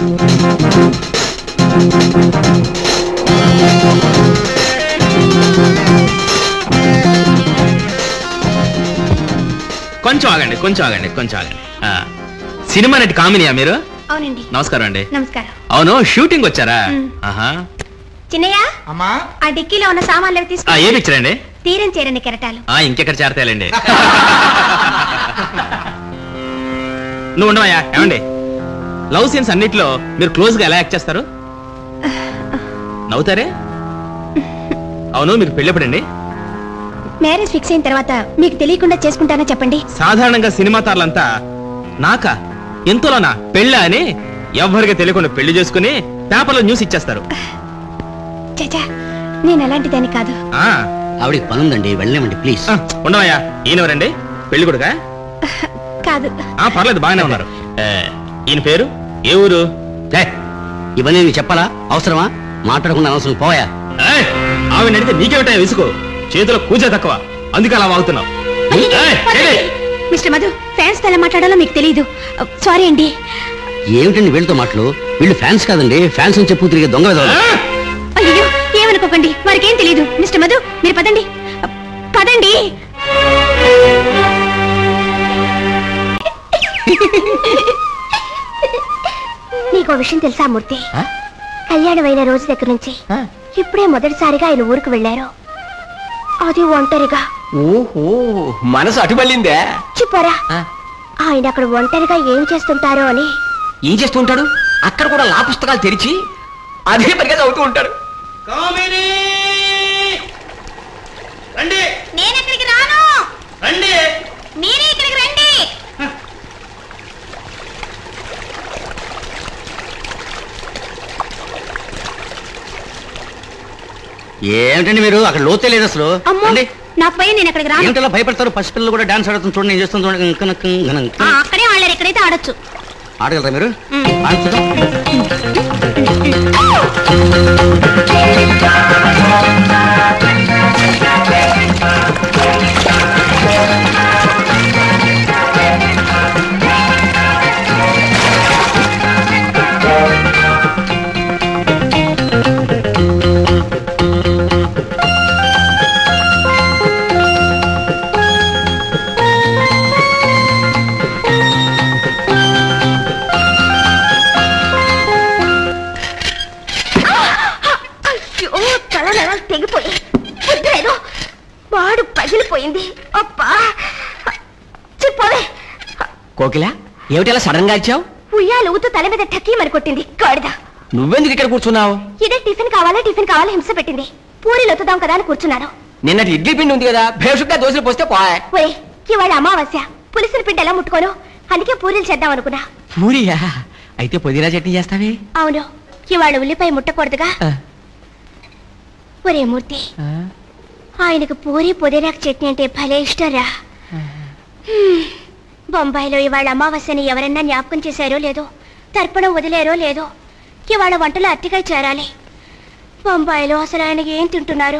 కొంచెం ఆగండి కొంచెం ఆగండి కొంచెం ఆగండి. సినిమా నటి కామినియా మీరు? అవునండి. నమస్కారం అండి. నమస్కారం. అవును షూటింగ్ వచ్చారా? ఆహా. చిన్నయ్య అమ్మా ఆ డిక్కీలో ఉన్న సామాన్లు తీసుకు. ఏ పిక్చర్ అండి? తీరం చేరని కెరటాలు. ఇంకెక్కడ చేరతాయండి. నువ్వు ఉండవయ్యా. ఏమండి లవ్ సీన్స్ అన్నిట్లో మీరు క్లోజ్ గా ఎలా యాక్ట్ చేస్తారు? నవ్వుతారే? అవును మీకు పెళ్ళెప్పుడండి? మ్యారేజ్ ఫిక్స్ అయిన తర్వాత మీకు తెలియకుండా చేసుకుంటానా చెప్పండి. సాధారణంగా సినిమా తారలంతా నాకా ఎంతలోనా పెళ్ళా అని ఎవ్వరికి తెలియకుండా పెళ్లి చేసుకుని పేపర్లో న్యూస్ ఇచ్చేస్తారు. చచ్చా నేను అలాంటిదాన్ని కాదు. ఆవిడికి పనుందండి వెళ్ళలేమండి ప్లీజ్. ఉండవయ్యా. ఈయనెవరండి? పెళ్లి కొడుకా? కాదు. పర్లేదు బాగానే ఉన్నారు. ఈయన పేరు? ఏ ఊరు? ఇవన్నీ నీకు చెప్పాలా? అవసరమా? మాట్లాడకుండా అవసరం పోయా. ఆవిడ అడిగితే నీకేమిటా విసుగు? చేతిలో కూజ తక్కువ అందుకే అలా వాగుతున్నావు. మిస్టర్ మధు ఫ్యాన్స్ తో ఎలా మాట్లాడాలో మీకు తెలియదు. సారీ అండి. ఏమిటండి వీళ్ళతో మాటలు? వీళ్ళు ఫ్యాన్స్ కాదండి, ఫ్యాన్స్ అని చెప్పు తిరిగే దొంగ విధవలు. అయ్యో ఏమనుకోకండి, వారికి ఏం తెలియదు. మిస్టర్ మధు మీరు పదండి పదండి. నీకో విషయం తెలుసా మూర్తి? కళ్యాణం అయిన రోజు దగ్గర నుంచి ఇప్పుడే మొదటిసారిగా ఆయన ఊరికి వెళ్ళారు. అది ఒంటరిగా. ఓహో మనసు అటుబల్లిందే. చెప్పారా? ఆయన అక్కడ ఒంటరిగా ఏం చేస్తుంటారో అని. ఏం చేస్తూ ఉంటాడు? అక్కడ కూడా లా పుస్తకాలు తెరిచి అదే పరిగా చదువుతూ ఉంటాడు. నేను ఇక్కడికి రాను. మీరే ఇక్కడికి రండి. ఏమిటండి మీరు అక్కడ లోతే లేదు అసలు. నాకు భయం, నేను ఎక్కడికి రాను. ఏమిటలా భయపడతారు? పసిపిల్లలు కూడా డాన్స్ ఆడుతుంది చూడండి, నేను చేస్తాను చూడండి. అక్కడే ఆడారు, ఎక్కడైతే ఆడొచ్చు. ఆడగలరా మీరు? తెగిపోయి వాడు పగిలిపోయింది. అబ్బా చెప్పవే. కోకిల ఏమిటలా సడన్ గా వచ్చావు? ఉయ్యాలు ఊతూ తల మీద టక్కీ మరి కొట్టింది గాడిద. నువ్వెందుకు ఇక్కడ కూర్చున్నావు? ఇదే టిఫిన్ కావాలా హింస పెట్టింది. పూరీలు ఒత్తుదాం కదా అని కూర్చున్నాను. నిన్నటి ఇడ్లీ పిండి ఉంది కదా, భేషుగ్గా దోశలు పోస్తే పోయా. ఒరే ఇవాళ అమావాస్య, పులిసిన పిండి ఎలా ముట్టుకోను, అందుకే పూరీలు చేద్దాం అనుకున్నా. పూరియా? అయితే పుదీనా చట్నీ చేస్తావే? అవును, ఇవాళ ఉల్లిపాయ ముట్టకూడదుగా. ఒరే మూర్తి, ఆయనకు పూరి పుదీనాకు చట్నీ అంటే భలే ఇష్టరా. బొంబాయిలో ఇవాళ అమావాస్యని ఎవరన్నా జ్ఞాపకం చేశారో లేదో, తర్పణం వదిలేరో లేదో, ఇవాళ వంటలో అట్టికాయ చేరాలి. బొంబాయిలో అసలు ఆయనకి ఏం తింటున్నారో.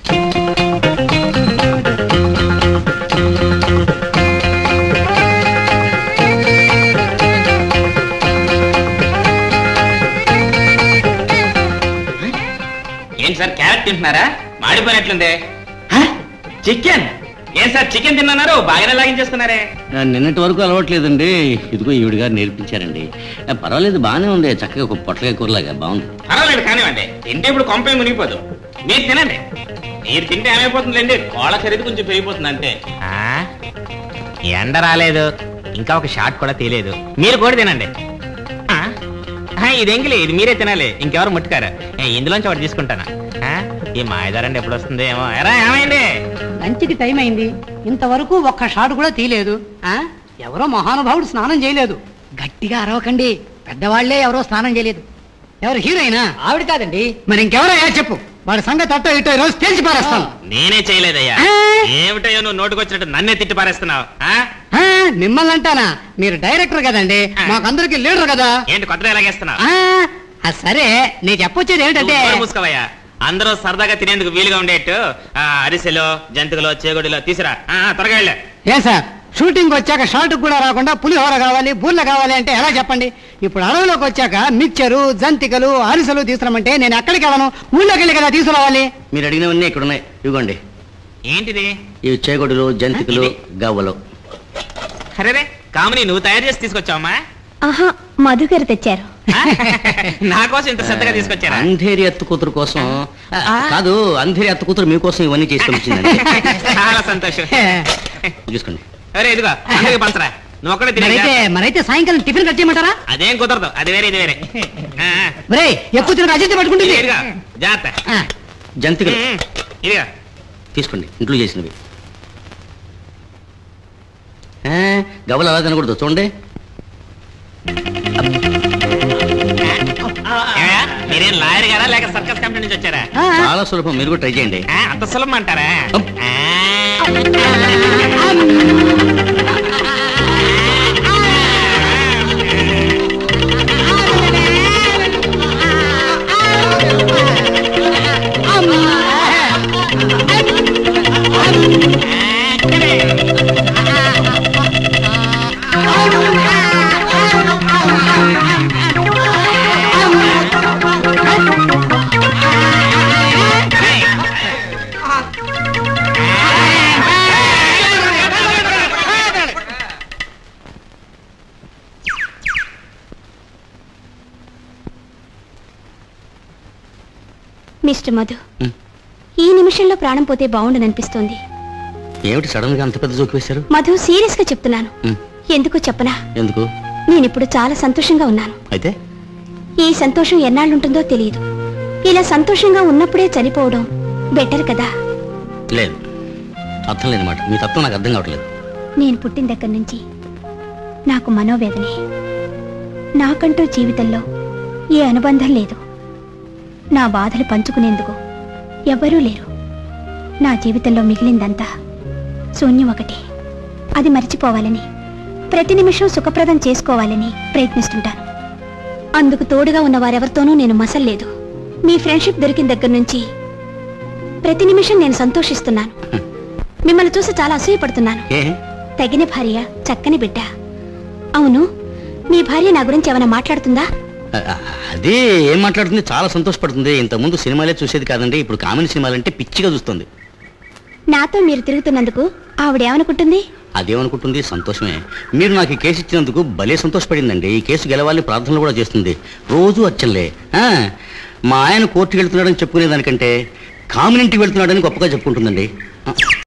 ఏం సార్ క్యారెట్ తింటున్నారా? మాడిపోయినట్లుందే. చికెన్? ఏం సార్ చికెన్ తిన్నారు? బాగానే లాగించేస్తున్నారే. నిన్నటి వరకు అలవాట్లేదండి, ఇదిగో ఈవిడ గారు నేర్పించారండి. పర్వాలేదు, బాగానే ఉంది, చక్కగా ఒక పొట్లకాయ కూరలాగా బాగుంది. పర్వాలేదు కానివ్వండి, తింటే ఇప్పుడు కొంపే మునిగిపోదు. మీరు తినండి. మీరు తింటే ఏమైపోతుందండి, కోళ్ళ ఖరీదు కొంచెం పెరిగిపోతుంది అంతే. ఎండ రాలేదు, ఇంకా ఒక షాట్ కూడా తీయలేదు. మీరు కూడా తినండి. ఇది ఎంగిలి, ఇది మీరే తినాలి, ఇంకెవరు ముట్టుకారు. ఇందులోంచి ఒకటి తీసుకుంటాను. ఈ మాయదారండి ఎప్పుడు వస్తుంది ఏమో. ఎరా ఏమైంది? లంచ్కి టైం అయింది, ఇంతవరకు ఒక్క షాట్ కూడా తీయలేదు. ఎవరో మహానుభావుడు స్నానం చేయలేదు. గట్టిగా అరవకండి, పెద్దవాళ్లే ఎవరో స్నానం చేయలేదు. ఎవరు హీరోయినా? ఆవిడ కాదండి. మరి ఇంకెవరో చెప్పు, వాడి సంగతి అట్టో ఇటో రోజు తేల్చి పారేస్తాను. నేనే చేయలేదయ్యా. ఏమిటయ్యో నువ్వు నోటుకొచ్చినట్టు నన్నే తిట్టి పారేస్తున్నావు? మిమ్మల్ని అంటానా? మీరు డైరెక్టర్ కదండి, మాకందరికి లీడర్ కదా. ఏంటి కొత్తగా ఎలాగేస్తున్నావు? సరే నేను చెప్పొచ్చేది ఏంటంటే, మూసుకోవయ్యా. అందరూ సరదాగా తినేందుకు వీలుగా ఉండేట్టు అరిసెలో, జంతికలో, చేగొడిలో తీసురా. త్వరగా వెళ్ళే. ఏ సార్, షూటింగ్ వచ్చాక షార్ట్ కూడా రాకుండా పులిహోర కావాలి, బూర్ల కావాలి అంటే ఎలా చెప్పండి? ఇప్పుడు అడవిలోకి వచ్చాక మిక్చరు జంతికలు అరిసెలు తీసుకురామంటే నేను ఎక్కడికి వెళ్ళను, ఊళ్ళోకి వెళ్ళి కదా తీసుకురావాలి. మీరు అడిగినవన్నీ ఇక్కడ ఉన్నాయి, ఇవ్వండి. ఏంటిది? ఇవి చేగొడులు, జంతికలు, గవ్వలు. అరే కామని నువ్వు తయారు చేసి తీసుకొచ్చావమ్మా? ఆహా, మధుగారు తెచ్చారు. నా కోసం ఇంత శ్రద్ధగా తీసుకొచ్చారా? అంధేరి అత్త కూతురు కోసం కాదు, అంధేరి అత్త కూతురు మీకోసం ఇవన్నీ చేసుకొచ్చిందండి. చాలా సంతోషం. చూసుకోండి. అరే ఇదిగో అందరికి పంచరా, నువ్వు ఒక్కడే తిరిగి. మరైతే సాయంకాలం టిఫిన్ కట్ చేయమంటారా? అదేం కుదరదు, అది వేరే ఇది వేరే. మరే ఎక్కువ తిన అజంతి పట్టుకుంటుంది. ఇదిగో జాగ్రత్త. జంతికలు ఇదిగో తీసుకోండి, ఇంట్లో చేసినవి. గవ్వలు అలా తినకూడదు, చూడండి. ఏమయ్యా, మీరేం లాయర్ గారా లేక సర్కస్ కంపెనీ నుంచి వచ్చారా? చాలా సులభం, మీరు కూడా ట్రై చేయండి. అంత సులభం అంటారా? మిస్టర్ మధు, ఈ నిమిషంలో ప్రాణం పోతే బాగుండననిపిస్తోంది. ఏమిటి సడన్ గా అంత పెద్ద జోకి వేశారు? మధు, సీరియస్ గా చెప్తున్నాను. ఎందుకు చెప్పనా? ఎందుకు? నేనిప్పుడు చాలా సంతోషంగా ఉన్నాను. అయితే ఈ సంతోషం ఎన్నాళ్ళుంటుందో తెలియదు. ఇలా సంతోషంగా ఉన్నప్పుడే చనిపోవడం బెటర్ కదా. లేదు, అర్థం లేని మాట. మీ తత్వం నాకు అర్థం కావట్లేదు. నేను పుట్టిన దగ్గర నుంచి నాకు మనోవేదనే. నాకంటూ జీవితంలో ఏ అనుబంధం లేదు. నా బాధలు పంచుకునేందుకు ఎవ్వరూ లేరు. నా జీవితంలో మిగిలిందంతా శూన్యం ఒకటి. అది మర్చిపోవాలని, ప్రతి నిమిషం సుఖప్రదం చేసుకోవాలని ప్రయత్నిస్తుంటాను. అందుకు తోడుగా ఉన్న వారెవరితోనూ నేను మసల్లేదు. మీ ఫ్రెండ్షిప్ దొరికిన దగ్గర నుంచి ప్రతి నిమిషం నేను సంతోషిస్తున్నాను. మిమ్మల్ని చూసి చాలా అసూయపడుతున్నాను. తగిన భార్య, చక్కని బిడ్డ. అవును, మీ భార్య నా గురించి ఏమైనా మాట్లాడుతుందా? అదే ఏం మాట్లాడుతుంది, చాలా సంతోషపడుతుంది. ఇంతకుముందు సినిమాలే చూసేది కాదండి, ఇప్పుడు కామెడీ సినిమాలంటే పిచ్చిగా చూస్తుంది. నాతో మీరు తిరుగుతున్నందుకు ఆవిడేమనుకుంటుంది? అదేమనుకుంటుంది, సంతోషమే. మీరు నాకు ఈ కేసు ఇచ్చినందుకు భలే సంతోషపడిందండి. ఈ కేసు గెలవాలని ప్రార్థనలు కూడా చేస్తుంది. రోజు అచ్చలే. మా ఆయన కోర్టుకి వెళ్తున్నాడని చెప్పుకునేదానికంటే కామినింటికి వెళ్తున్నాడని గొప్పగా చెప్పుకుంటుందండి.